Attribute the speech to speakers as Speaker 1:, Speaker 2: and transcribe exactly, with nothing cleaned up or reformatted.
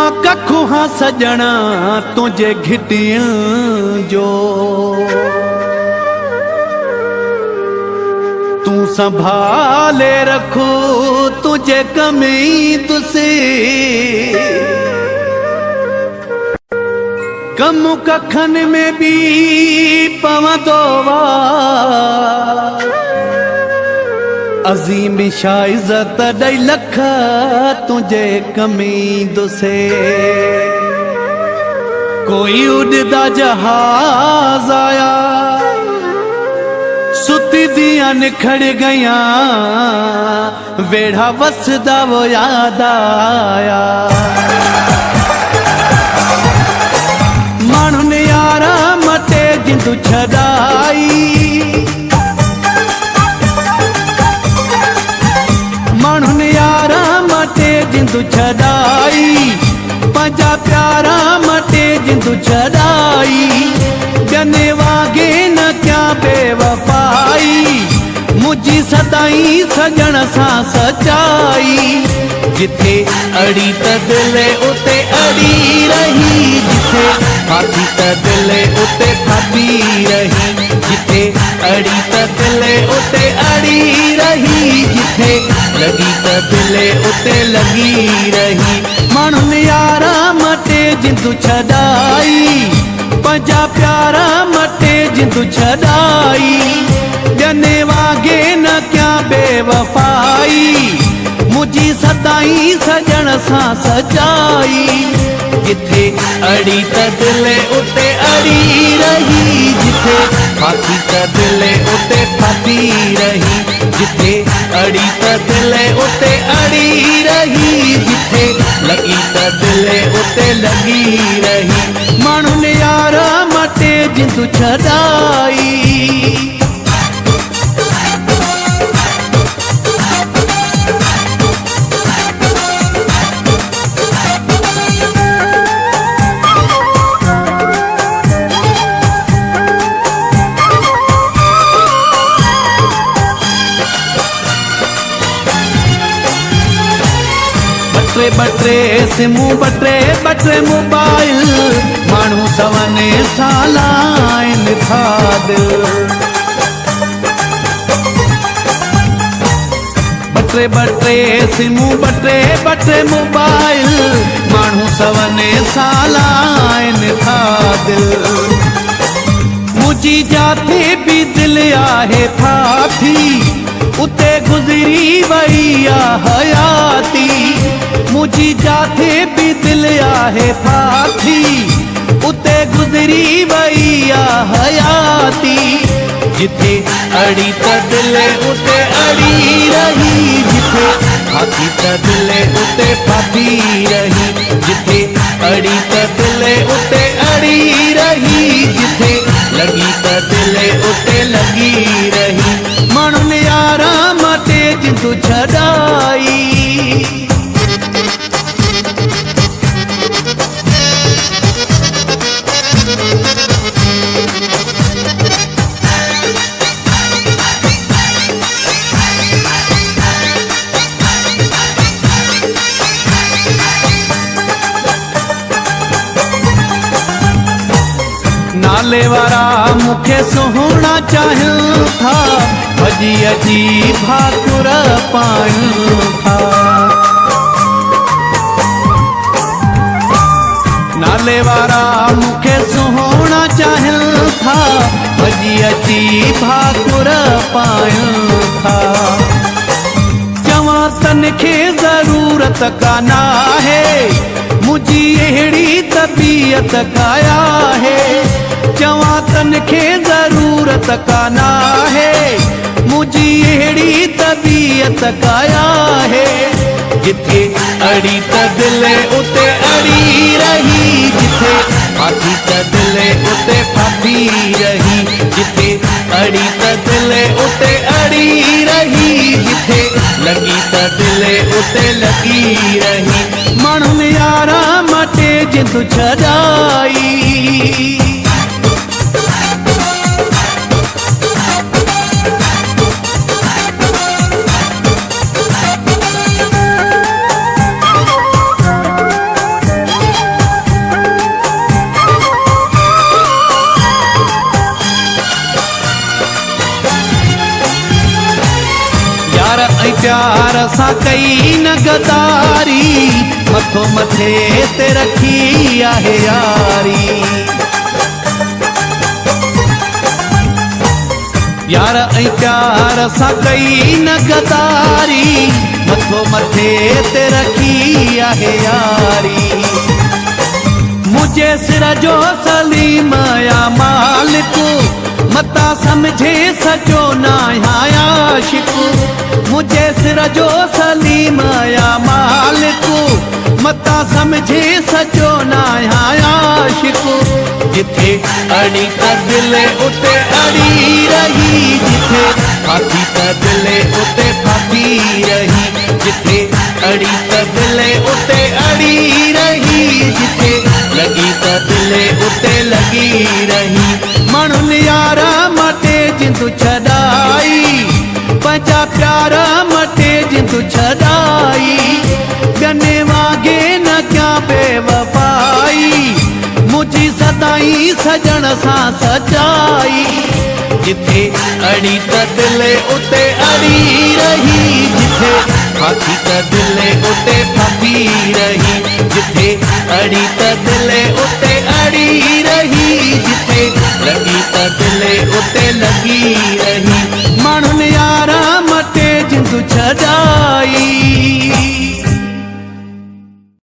Speaker 1: कखु हाँ सजना तुझे घिटियां जो तू संभाले रखो तुझे कमी तुसे कम कखन में भी पवंदोवा अजीम शाइज़त दई लख तुझे कमी दुसे कोई उड़दा जहाज आया सुती दियां निखड़ गया वेड़ा वसदा वो याद आया मानू ने यारा मटे जिंदू छड़ाई मानू ने यारा मटे जिंदू छड़ाई पंजा प्यारा मटे जिंदू छड़ाई जने वागे न क्या बेवफाई मुझी सदाई सजन सा सचाई जिथे अड़ी त दिले उते अड़ी रही जिथे फाती त दिले उते फाती रही जिथे अड़ी त दिले उते अड़ी रही जिथे लगी त दिले उते लगी रही मानू ने यारा मटे जिंदू छड़ाई पंजा प्यारा मटे जिंदू छड़ाई जने वागे न क्या बेवफाई मुझी सदाई सजन सा सजाई जिथे अड़ी त दिले उते अड़ी रही जिथे फाती त दिले उते फाती रही जिथे अड़ी त दिले उते अड़ी रही जिथे लगी त दिले उते लगी रही मानू ने यारा मटे जिंदू छड़ाई बटरे बटरे सिमू बटरे बटरे मोबाइल मानू सवने सालाइन खाद बटरे बटरे सिमू बटरे बटरे मोबाइल मानू सवने सालाइन खाद मुझी जाते भी दिल आहे फाथी उते गुजरी वही हयाती मुझी जाते भी दिल आहे फाथी उते गुजरी वही हयाती जिथे अड़ी त दिले उते अड़ी रही जिथे फाती त दिले उते फाती रही जिथे अड़ी त दिले उते अड़ी रही जिथे लगी त दिले उते लगी रही मानू ने यारा मटे जिंदू छड़ाई नाले वारा मुखे सुहना चाहियूं था अजी अजी भाकुर पायूं था नाले वारा मुखे सुहना चाहियूं था अजी अजी भाकुर पायूं था चवां तनखे जरूरत काना है मुझी अहिड़ी तबीयत काया है चवां तनखे जरूरत काना है मुझी अहिड़ी तबीयत काया है जिथे अड़ी त दिले उते अड़ी रही जिथे फाती त दिले उते फाती रही जिथे अड़ी त दिले उते अड़ी रही जिथे लगी त दिले उते लगी रही मानू ने यारा मटे जिंदू छड़ाई प्यार सां कई न गदारी, मथो मथे ते रखी आहे यारी। यार ऐं प्यार सां कई न गदारी, मथो मथे ते रखी आहे यारी। मुझे सिर जो सलीम या मालिक, मता समझे सचो ना आशिक। मुझे सिर जो सलीम या मालिक, मता समझे सचो ना आशिक। जिथे अड़ी त दिल उते अड़ी रही, जिथे फांसी त दिल उते फांसी रही। जिथे अड़ी त दिल उते अड़ी रही, जिथे लगी त दिल उते लगी रही। माण्हुनि यार मटे जिंदु छॾाई, पंहिंजा प्यार मटे जिंदु छॾाई। ॿियनि वांगे न क्या बेवफाई, मुझी सदाई सजण सां सजाई। जिथे अड़ी त दिल उते अड़ी रही, जिथे फांसी त दिल उते फांसी रही। जिथे अड़ी त दिल उते अड़ी